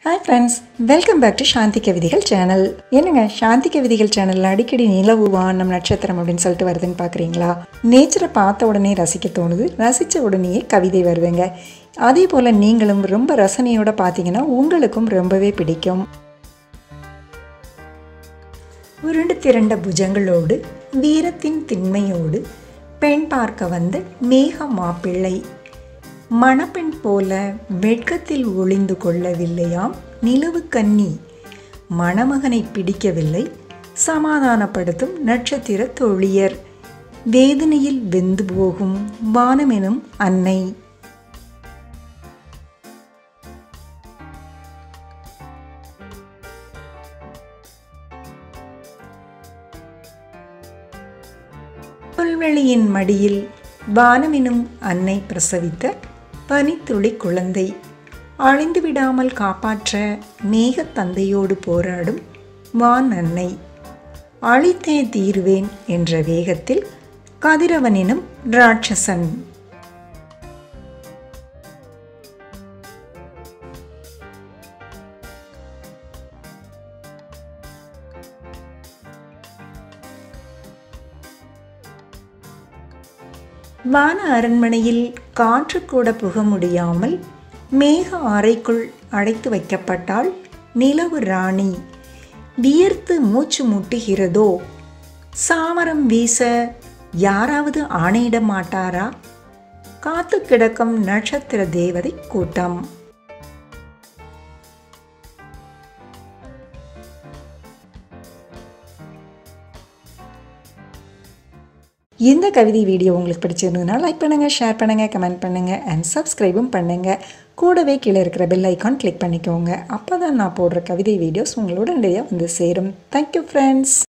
Hi friends, welcome back to சாந்தி கவிதைகள் channel. என்னங்க சாந்தி கவிதைகள் சேனல்ல அடிக்கடி நிலவு வானம் நட்சத்திரம் அப்படின்னு சொல்லிட்டு வருதுன்னு பார்க்குறீங்களா? நேச்சரை பார்த்த உடனே ரசிக்க தோணுது, ரசித்த உடனேயே கவிதை வருதுங்க. அதே போல் நீங்களும் ரொம்ப ரசனையோடு பார்த்தீங்கன்னா உங்களுக்கும் ரொம்பவே பிடிக்கும். உருண்டு திரண்ட புஜங்களோடு வீரத்தின் திண்மையோடு பெண் பார்க்க வந்த மேக மாப்பிள்ளை மணப்பெண் போல வெட்கத்தில் ஒளிந்து கொள்ளவில்லையாம் நிலவு கன்னி. மணமகனை பிடிக்கவில்லை சமாதானப்படுத்தும் நட்சத்திர தோழியர். வேதனையில் வெந்து போகும் வானமெனும் அன்னை. புல்வெளியின் மடியில் வானமெனும் அன்னை பிரசவித்த பனித்துளி குழந்தை. அழிந்து விடாமல் காப்பாற்ற மேக தந்தையோடு போராடும் வான் அன்னை. அழித்தே தீருவேன் என்ற வேகத்தில் கதிரவனினும் ராட்சசன். வான அரண்மனையில் காற்று கூட புக முடியாமல் மேக அறைக்குள் அடைத்து வைக்கப்பட்டால் நிலவு ராணி. வியர்த்து மூச்சு முட்டுகிறதோ? சாமரம் வீச யாராவது ஆணையிட மாட்டாரா? காத்து கிடக்கும் நட்சத்திர தேவதை கூட்டம். இந்த கவிதை வீடியோ உங்களுக்கு பிடிச்சிருந்ததுன்னா லைக் பண்ணுங்கள், ஷேர் பண்ணுங்கள், கமெண்ட் பண்ணுங்கள் அண்ட் சப்ஸ்கிரைபும் பண்ணுங்கள். கூடவே கீழே இருக்கிற பெல் ஐக்கான் கிளிக் பண்ணிக்கோங்க. அப்போ தான் நான் போடுற கவிதை வீடியோஸ் உங்களோட நிறையா வந்து சேரும். Thank you friends.